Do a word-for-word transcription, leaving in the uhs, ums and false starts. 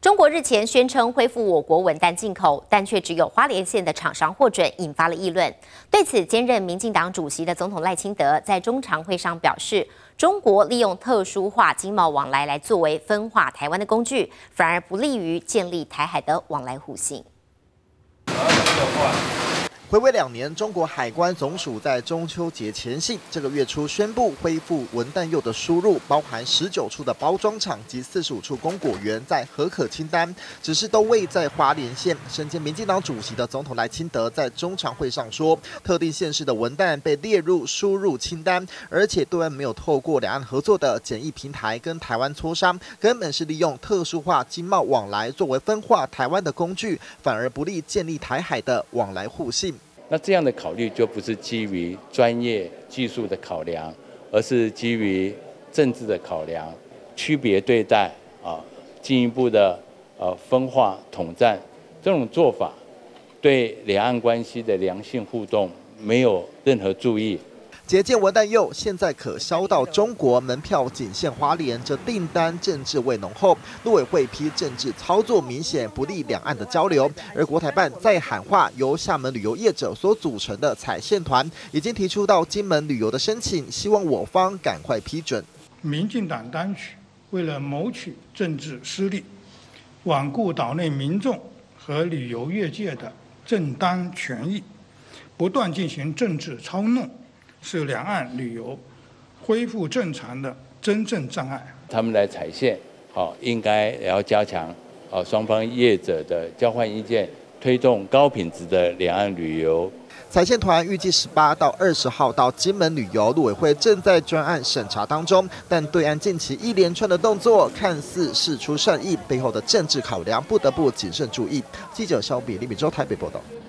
中国日前宣称恢复我国文旦进口，但却只有花莲县的厂商获准，引发了议论。对此，兼任民进党主席的总统赖清德在中常会上表示，中国利用特殊化经贸往来来作为分化台湾的工具，反而不利于建立台海的往来互信。 回违两年，中国海关总署在中秋节前夕这个月初宣布恢复文旦柚的输入，包含十九处的包装厂及四十五处供果园在核可清单，只是都未在花莲县。身兼民进党主席的总统赖清德在中常会上说，特定县市的文旦被列入输入清单，而且对岸没有透过两岸合作的检疫平台跟台湾磋商，根本是利用特殊化经贸往来作为分化台湾的工具，反而不利建立台海的往来互信。 那这样的考虑就不是基于专业技术的考量，而是基于政治的考量，区别对待啊，进一步的呃分化统战这种做法，对两岸关系的良性互动没有任何注意。 解禁文旦柚现在可销到中国，门票仅限花莲，这订单政治味浓厚。陆委会批政治操作明显不利两岸的交流，而国台办在喊话，由厦门旅游业者所组成的采线团已经提出到金门旅游的申请，希望我方赶快批准。 民进党当局为了谋取政治私利，罔顾岛内民众和旅游业界的正当权益，不断进行政治操弄。 是两岸旅游恢复正常的真正障碍。 他们来采线，好，应该也要加强啊双方业者的交换意见，推动高品质的两岸旅游。 采线团预计十八到二十号到金门旅游，陆委会正在专案审查当中，但对岸近期一连串的动作，看似释出善意，背后的政治考量不得不谨慎注意。记者肖比李敏洲台北报道。